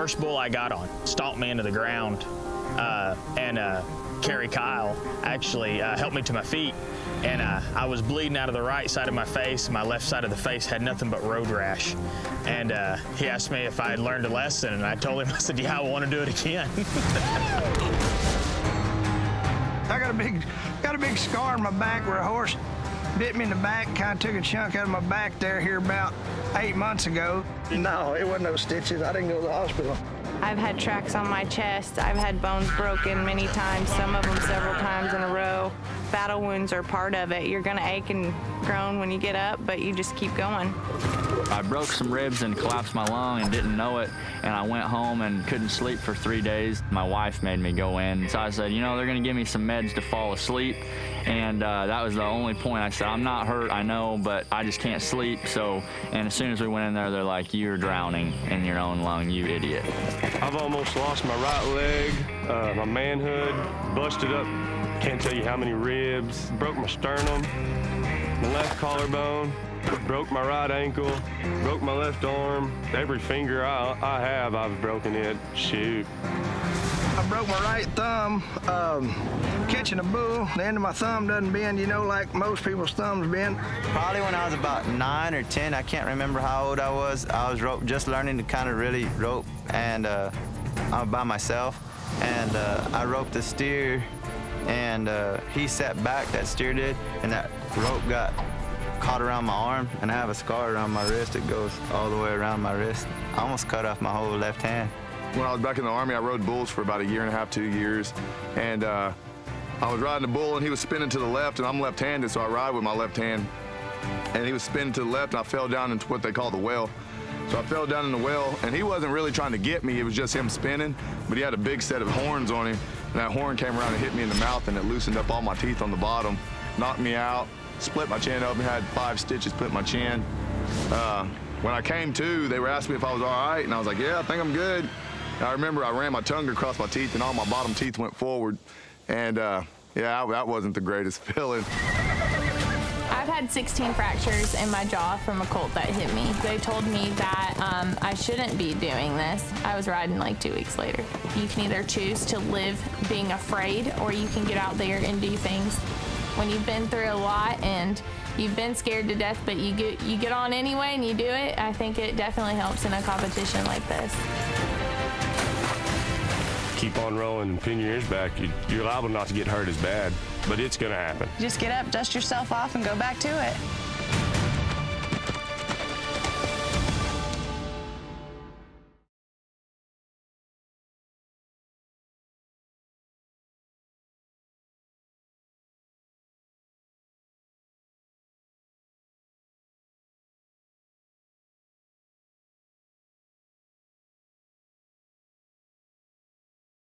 first bull I got on stomped me into the ground, and Carrie Kyle actually helped me to my feet, and I was bleeding out of the right side of my face. My left side of the face had nothing but road rash, and he asked me if I had learned a lesson, and I told him, I said, yeah, I want to do it again. I got a big scar on my back where a horse bit me in the back, kind of took a chunk out of my back there here about 8 months ago. No, it wasn't no stitches. I didn't go to the hospital. I've had tracks on my chest. I've had bones broken many times, some of them several times in a row. Battle wounds are part of it. You're gonna ache and groan when you get up, but you just keep going. I broke some ribs and collapsed my lung and didn't know it, and I went home and couldn't sleep for 3 days. My wife made me go in, so I said, you know, they're gonna give me some meds to fall asleep, and that was the only point. I said, I'm not hurt, I know, but I just can't sleep. So, and as soon as we went in there, they're like, you're drowning in your own lung, you idiot. I've almost lost my right leg, my manhood, busted up, can't tell you how many ribs, broke my sternum, my left collarbone, broke my right ankle, broke my left arm. Every finger I have, I've broken it. Shoot. I broke my right thumb catching a bull. The end of my thumb doesn't bend, you know, like most people's thumbs bend. Probably when I was about 9 or 10, I can't remember how old I was. I was just learning to kind of really rope, and I'm by myself. And I roped a steer, and he sat back, that steer did, and that rope got caught around my arm, and I have a scar around my wrist. It goes all the way around my wrist. I almost cut off my whole left hand. When I was back in the Army, I rode bulls for about 1.5 years, 2 years. And I was riding a bull, and he was spinning to the left, and I'm left-handed, so I ride with my left hand. And he was spinning to the left, and I fell down into what they call the well. So I fell down in the well, and he wasn't really trying to get me. It was just him spinning, but he had a big set of horns on him, and that horn came around and hit me in the mouth, and it loosened up all my teeth on the bottom, knocked me out, split my chin open, had 5 stitches put in my chin. When I came to, they were asking me if I was all right, and I was like, yeah, I think I'm good. And I remember I ran my tongue across my teeth, and all my bottom teeth went forward. And yeah, that wasn't the greatest feeling. I've had 16 fractures in my jaw from a colt that hit me. They told me that I shouldn't be doing this. I was riding like 2 weeks later. You can either choose to live being afraid, or you can get out there and do things. When you've been through a lot and you've been scared to death, but you get on anyway and you do it, I think it definitely helps in a competition like this. Keep on rolling and pin your ears back. You're liable not to get hurt as bad, but it's gonna happen. Just get up, dust yourself off, and go back to it.